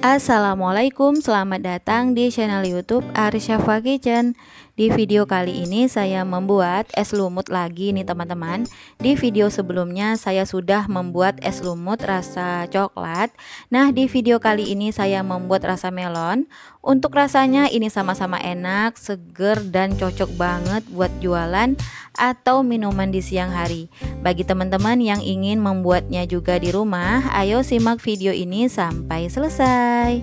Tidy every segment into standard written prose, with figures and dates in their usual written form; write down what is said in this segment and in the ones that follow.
Assalamualaikum, selamat datang di channel YouTube Arisyafa Kitchen. Di video kali ini saya membuat es lumut lagi nih teman-teman. Di video sebelumnya saya sudah membuat es lumut rasa coklat. Nah, di video kali ini saya membuat rasa melon. Untuk rasanya ini sama-sama enak, seger dan cocok banget buat jualan atau minuman di siang hari. Bagi teman-teman yang ingin membuatnya juga di rumah, ayo simak video ini sampai selesai.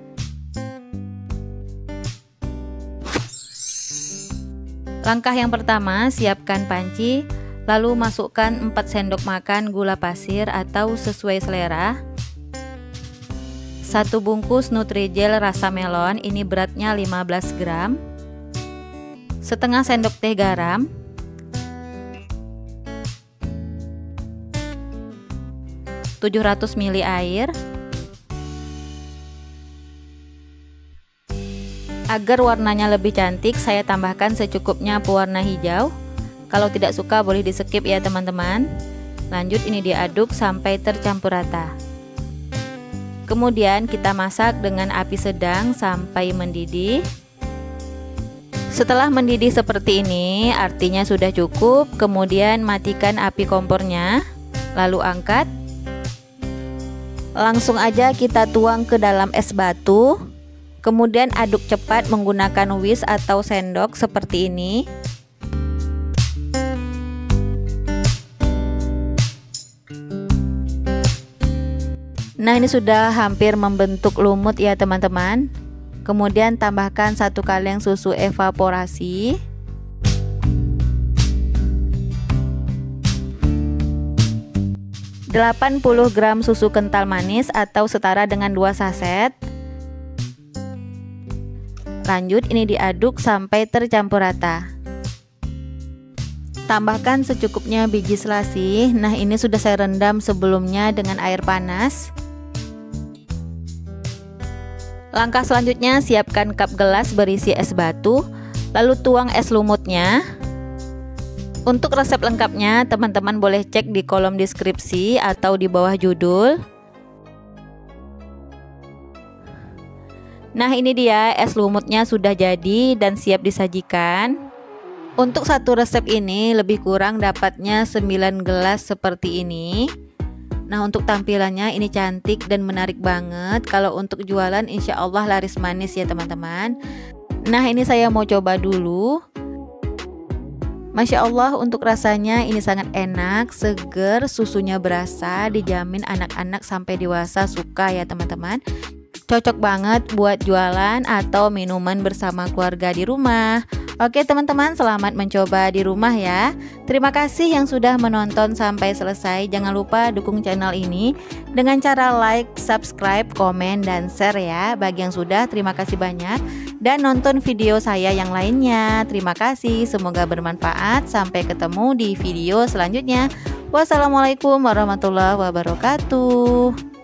Langkah yang pertama, siapkan panci, lalu masukkan 4 sendok makan gula pasir atau sesuai selera. 1 bungkus Nutrijel rasa melon, ini beratnya 15 gram. Setengah sendok teh garam. 700 ml air. Agar warnanya lebih cantik, saya tambahkan secukupnya pewarna hijau. Kalau tidak suka boleh di skip ya teman-teman. Lanjut ini diaduk sampai tercampur rata. Kemudian kita masak dengan api sedang sampai mendidih. Setelah mendidih seperti ini, artinya sudah cukup. Kemudian matikan api kompornya, lalu angkat. Langsung aja kita tuang ke dalam es batu. Kemudian aduk cepat menggunakan whisk atau sendok seperti ini. Nah, ini sudah hampir membentuk lumut ya teman-teman. Kemudian tambahkan 1 kaleng susu evaporasi. ...80 gram susu kental manis atau setara dengan 2 saset. Lanjut ini diaduk sampai tercampur rata. Tambahkan secukupnya biji selasih. Nah, ini sudah saya rendam sebelumnya dengan air panas. Langkah selanjutnya, siapkan cup gelas berisi es batu, lalu tuang es lumutnya. Untuk resep lengkapnya teman-teman boleh cek di kolom deskripsi atau di bawah judul. Nah, ini dia es lumutnya sudah jadi dan siap disajikan. Untuk satu resep ini lebih kurang dapatnya 9 gelas seperti ini. Nah, untuk tampilannya ini cantik dan menarik banget. Kalau untuk jualan insya Allah laris manis ya teman-teman. Nah, ini saya mau coba dulu. Masya Allah, untuk rasanya ini sangat enak, seger, susunya berasa, dijamin anak-anak sampai dewasa suka ya teman-teman. Cocok banget buat jualan atau minuman bersama keluarga di rumah. Oke teman-teman, selamat mencoba di rumah ya. Terima kasih yang sudah menonton sampai selesai. Jangan lupa dukung channel ini dengan cara like, subscribe, komen, dan share ya. Bagi yang sudah, terima kasih banyak. Dan nonton video saya yang lainnya. Terima kasih, semoga bermanfaat. Sampai ketemu di video selanjutnya. Wassalamualaikum warahmatullahi wabarakatuh.